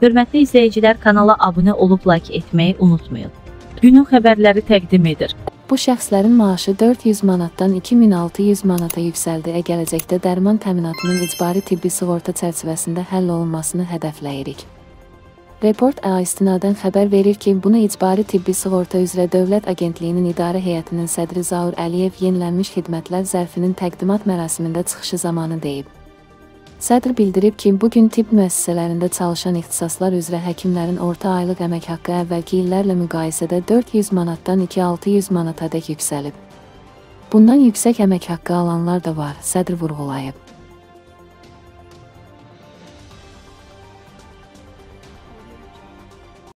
Hörmətli izləyicilər, kanala abunə olub like etməyi unutmayın. Günün xəbərləri təqdim edir. Bu şəxslərin maaşı 400 manatdan 2600 manata yüksəldi. Gələcəkdə dərman təminatının icbari tibbi sığorta çərçivəsində həll olunmasını hədəfləyirik. Report istinadən xəbər verir ki, bunu icbari tibbi sığorta üzrə Dövlət Agentliyinin İdarə Heyətinin sədri Zaur Əliyev yenilənmiş xidmətlər zərfinin təqdimat mərasimində çıxışı zamanı deyib. Sədr bildirib ki, bugün tibb müəssisələrində çalışan ixtisaslar üzrə həkimlərin orta aylıq əmək haqqı əvvəlki illərlə müqayisədə 400 manatdan 2600 manatadək yüksəlib. Bundan yüksək əmək haqqı alanlar da var, sədr vurğulayıb.